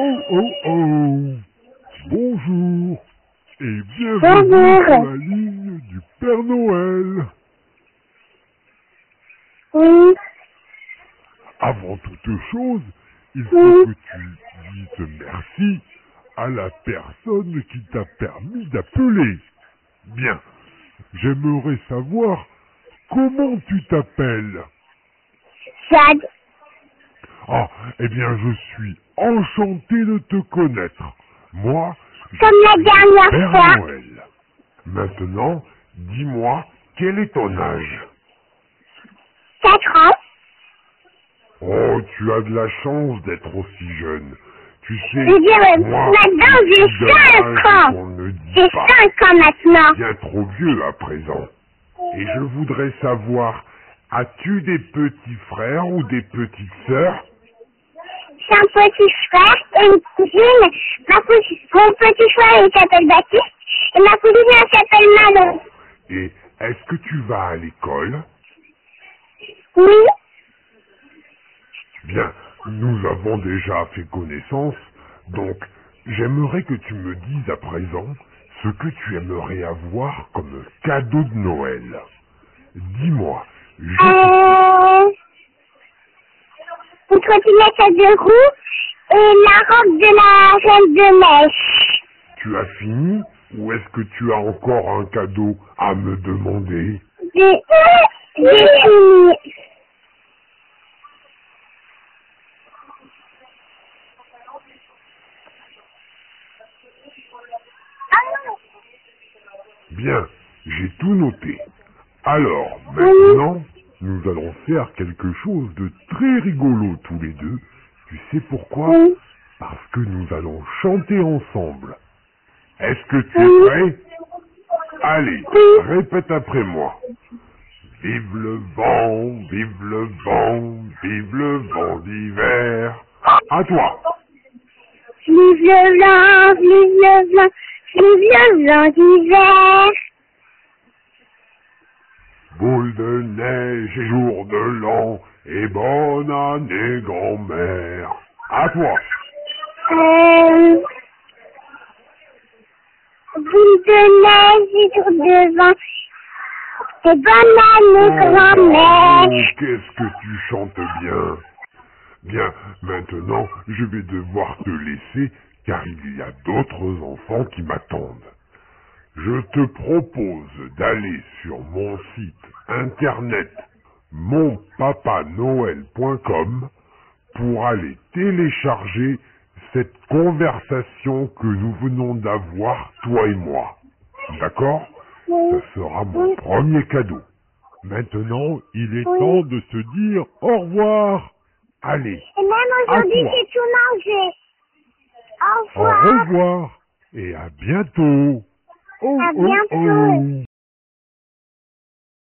Oh oh oh. Bonjour et bienvenue Bonjour. sur la ligne du Père Noël. Oui. Avant toute chose, il faut que tu dises merci à la personne qui t'a permis d'appeler. Bien, j'aimerais savoir comment tu t'appelles. Jade. Ah, eh bien je suis enchanté de te connaître. Moi, je Comme la suis dernière Père fois. Noël. Maintenant, dis-moi, quel est ton âge? 4 ans. Oh, tu as de la chance d'être aussi jeune. Tu sais, Je dirais, moi, maintenant je suis j'ai d'un 5 âge ans. qu'on ne dit J'ai pas. 5 ans maintenant. Bien trop vieux à présent. Et je voudrais savoir, as-tu des petits frères ou des petites sœurs? J'ai un petit frère et une cousine. Mon petit frère il s'appelle Baptiste et ma cousine elle s'appelle Manon. Et est-ce que tu vas à l'école? Oui. Bien, nous avons déjà fait connaissance, donc j'aimerais que tu me dises à présent ce que tu aimerais avoir comme cadeau de Noël. Dis-moi, je t'écoute. Une trottinette à 2 roues et la robe de la Reine de Neige. Tu as fini ou est-ce que tu as encore un cadeau à me demander? J'ai fini. Bien, j'ai tout noté. Alors, maintenant, nous allons faire quelque chose de très rigolo tous les deux. Tu sais pourquoi? Oui. Parce que nous allons chanter ensemble. Est-ce que tu es prêt? Allez, répète après moi. Vive le vent, vive le vent, vive le vent d'hiver. À toi. Vive le vent, vive le vent, vive le vent d'hiver. Boule de neige et jour de l'an, et bonne année grand-mère. À toi. Boule de neige et jour de vent. Et bonne année, grand-mère. Oh, qu'est-ce que tu chantes bien. Bien, maintenant, je vais devoir te laisser, car il y a d'autres enfants qui m'attendent. Je te propose d'aller sur mon site internet monpapanoël.com pour aller télécharger cette conversation que nous venons d'avoir, toi et moi. D'accord? Ça sera mon premier cadeau. Maintenant, il est temps de se dire au revoir. Allez, Et même à aujourd'hui, toi. j'ai tout mangé. Au Au revoir. revoir et à bientôt. Oh, À oh, bientôt. oh.